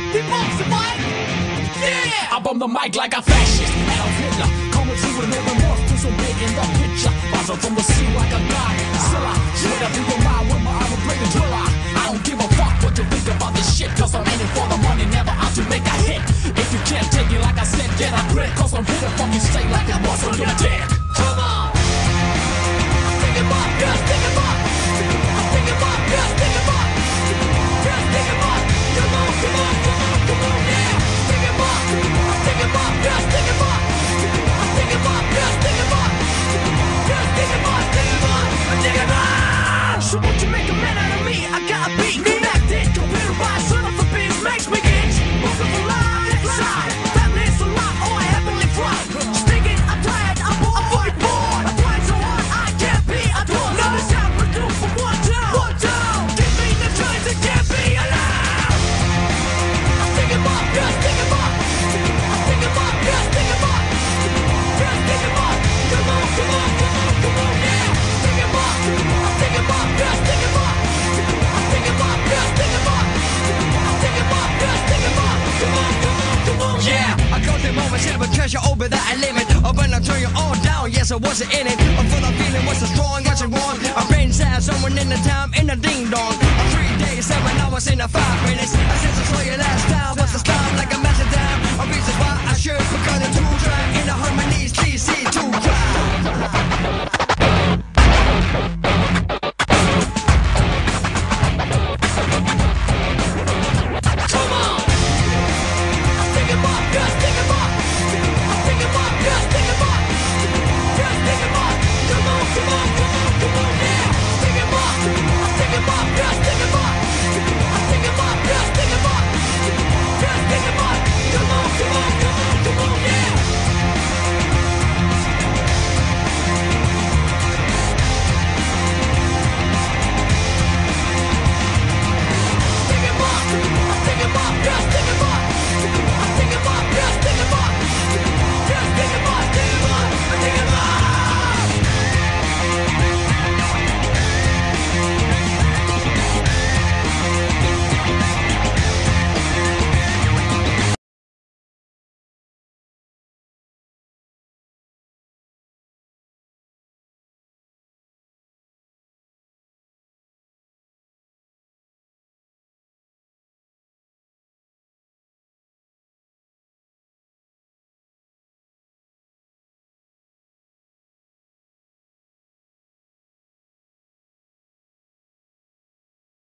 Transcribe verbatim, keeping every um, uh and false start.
He bumps the mic. Yeah. I bump the mic like a fascist. Adolf Hitler coming through with no remorse, put so big in the picture. Rising from the sea like a Godzilla. Straight up in your mind with my iron blade and driller. I don't give a fuck what you think about this shit, cause I'm in it for the money, never out to make a hit. If you can't take it like I said, get a grip, cause I'm here to fucking stay like it was on your dick. Come on. Stick him up, yeah, stick him up. Stick him up, yeah, stick him up. Yeah, stick him up. Come on, come on, come on, come on, yeah. Stick him up. Stick him up, yeah, stick him up. Stick him up, yeah, stick him up. Yeah, stick him up, stick him up, stick him up. So won't you make a man out of me? I got a beat connected, computerized, son of a bitch makes me itch. Looking for love inside. Family's a lot, or a heavenly flight. Sticking, I'm tired, I'm bored, I'm fucking bored. I'm trying so hard, I can't be adored. Now it's time to do for one time. One time. Give me the choice, it can't be allowed. Stick him up, yeah, stick him up. Stick him up, yeah, stick him up. Yeah, stick him up. Come on, come on, come on, come on, yeah. Stick him up. Stick him up, yeah, stick him up. Stick him up, yeah, stick him up. Stick him up, yeah, stick him up. Come on, come on, come on, Yeah, I go through moments here, but treasure over that I limit. Oh, when I turn you all down, yes, I wasn't in it. I'm full of feeling, what's so strong, what's it wrong? I'm brain sad, someone in the town, in a ding dong. I'm three days, seven hours in a five minutes. I said so